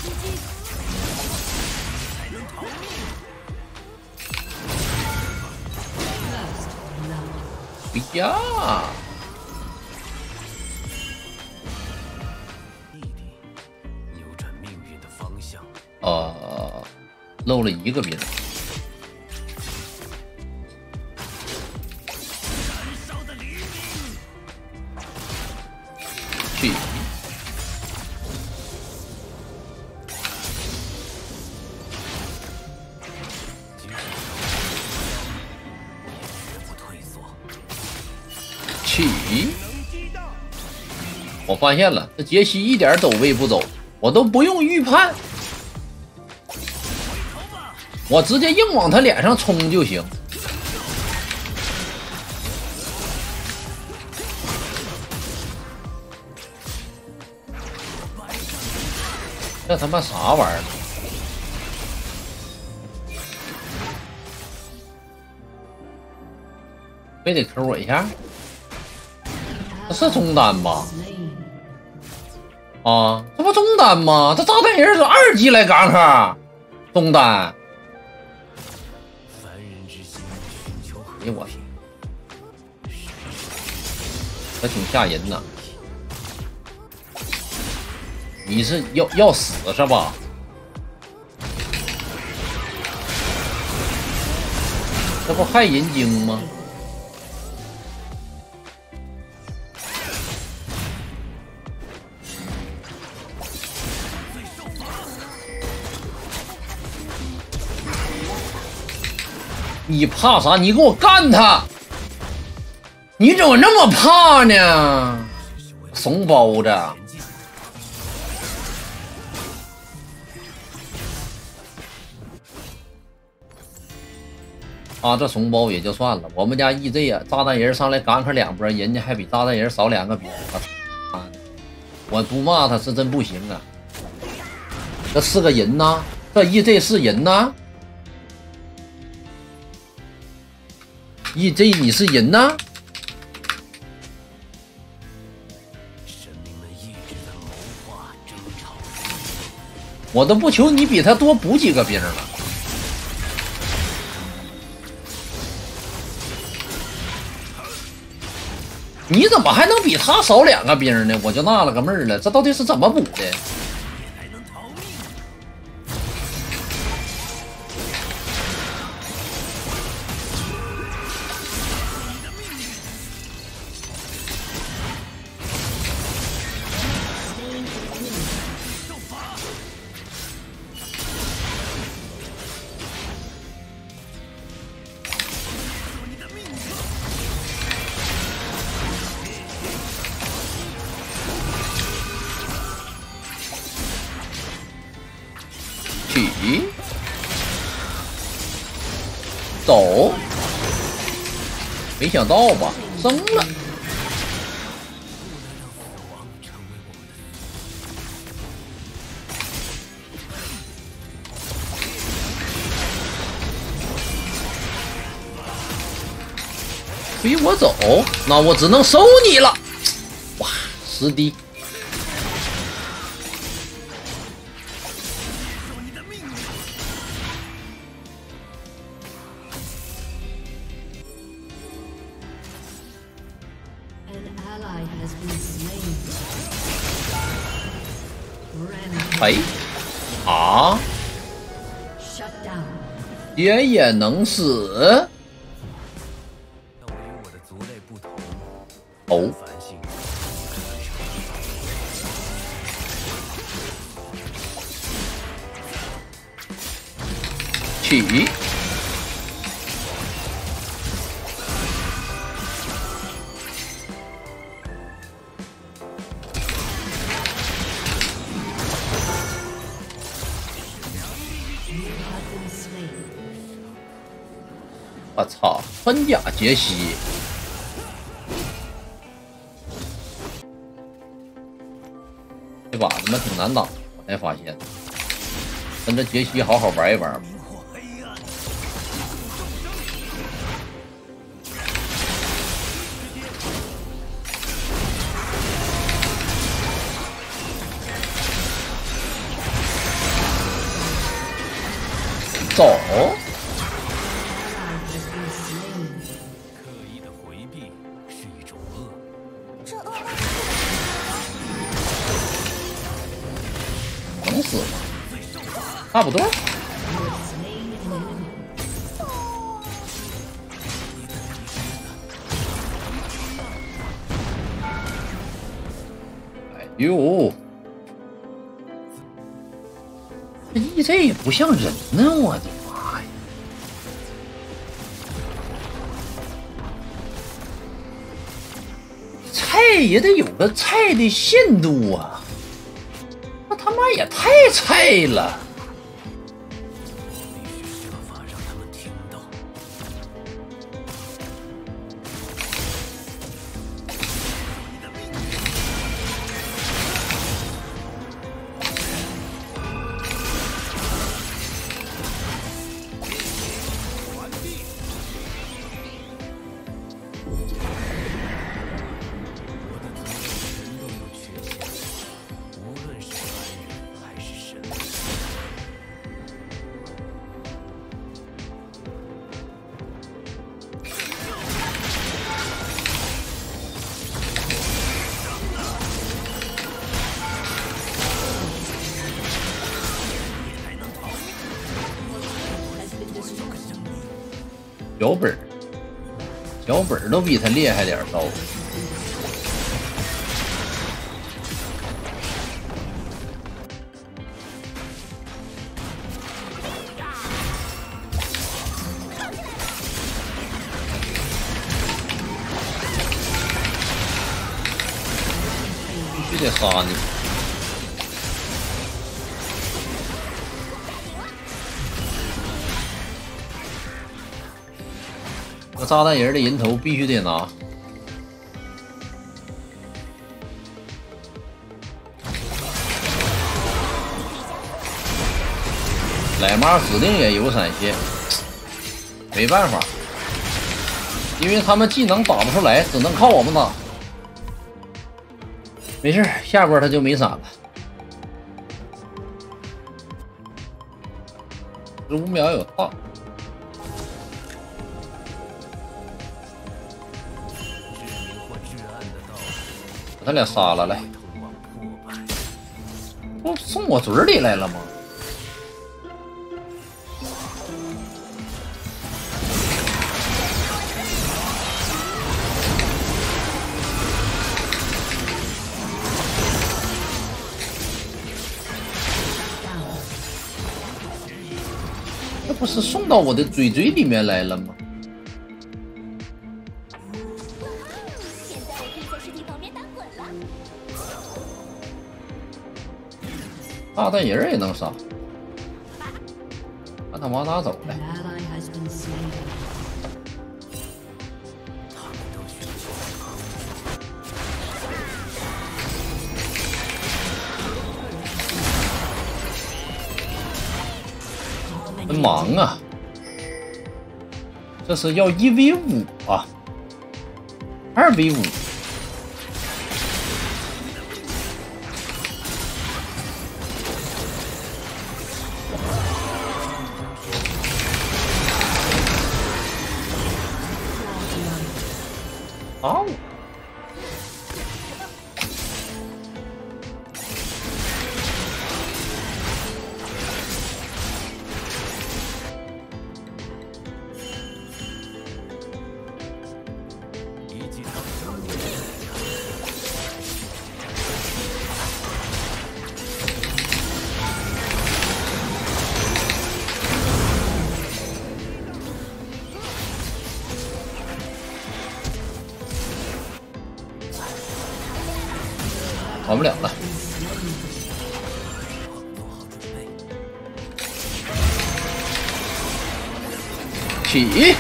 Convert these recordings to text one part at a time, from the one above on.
回家。漏了一个兵。去。去。我发现了，这杰西一点走位不走，我都不用预判。 我直接硬往他脸上冲就行。这他妈啥玩意儿？非得 Q 我一下？这是中单吧？啊，这不中单吗？这炸弹人是2级来刚克，中单。 哎我，这挺吓人呐！你是要死是吧？这不害人精吗？你怕啥？你给我干他！你怎么那么怕呢？怂包子！啊，这怂包也就算了。我们家 EZ 啊，炸弹人上来赶克2波，人家还比炸弹人少2个兵。我不骂他是真不行啊！这是个人呐，这 EZ 是人呐。 EZ 你是人呐？我都不求你比他多补几个兵了。你怎么还能比他少2个兵呢？我就纳了个闷了，这到底是怎么补的？ 去，走，没想到吧，升了。逼我走，那我只能收你了。哇，10滴。 哎，啊，也能死？哦，起。 我操！穿甲杰西，这把他妈挺难打，我才发现，跟这杰西好好玩一玩吧。 走。能死吗？差不多。哎呦，这 EZ 也不像人呢，我的妈呀！菜也得有个菜的限度啊！那他妈也太菜了！脚本都比他厉害点招。必须得杀你！那炸弹人的人头必须得拿。奶妈指定也有闪现，没办法，因为他们技能打不出来，只能靠我们打。没事，下波他就没闪了。15秒有大。把他俩杀了，来！不送我嘴里来了吗？这不是送到我的嘴里面来了吗？炸弹人也能杀，把他往哪走了？真忙啊！这是要1v5啊，2v5。啊！跑不了了。起！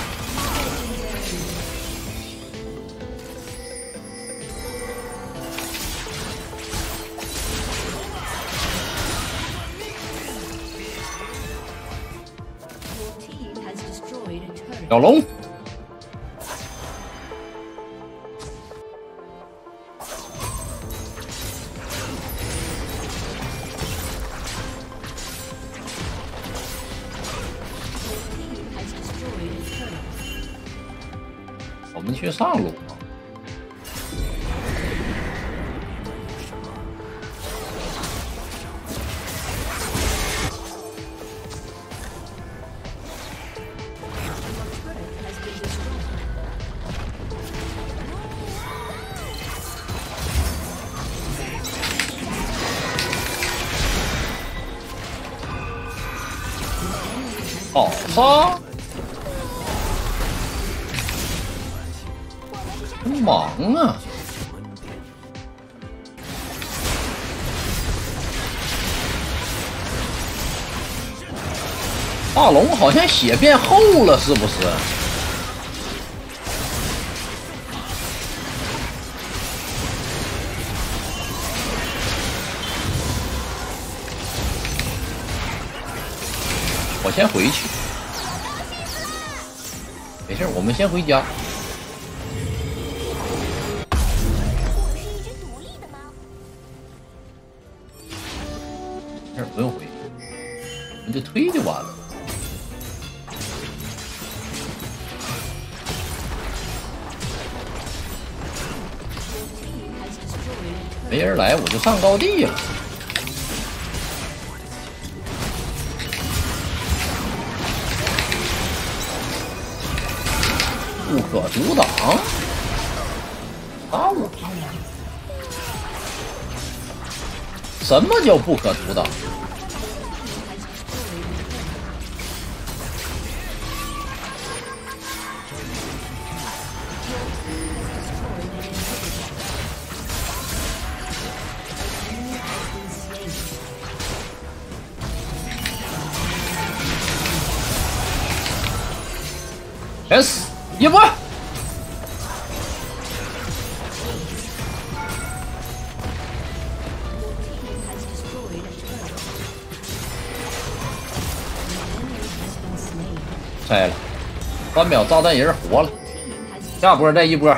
小龙。 们去上路啊。好杀！忙啊！大龙好像血变厚了，是不是？我先回去，没事，我们先回家。没事，不用回，我们就推就完了。没人来，我就上高地了。不可阻挡，啊我！什么叫不可阻挡？全死！一波！拆了，3秒炸弹人活了，下波再一波。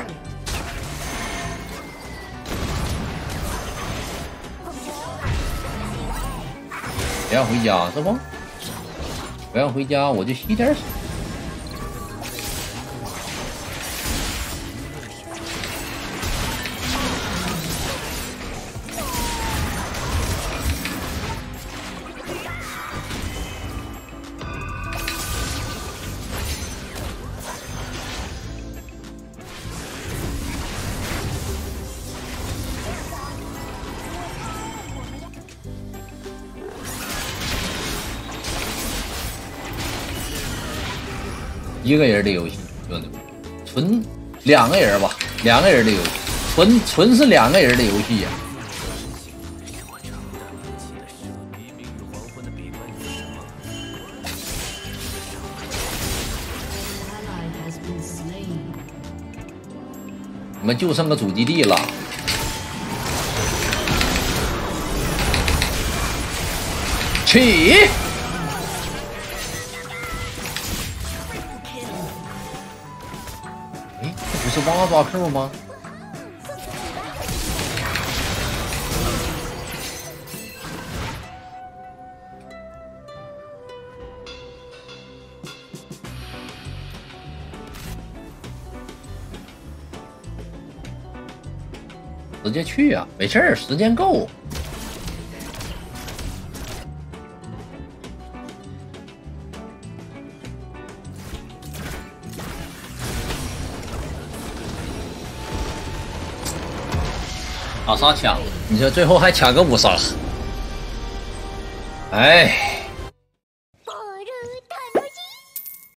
不要回家是不？不要回家，我就吸点血。一个人的游戏，兄弟们，纯2个人吧，2个人的游戏，纯是2个人的游戏呀。我们就剩个主基地了，起！这不是挖抓 Q 吗？直接去啊，没事儿，时间够。阿莎抢了，你说最后还抢个5杀，哎。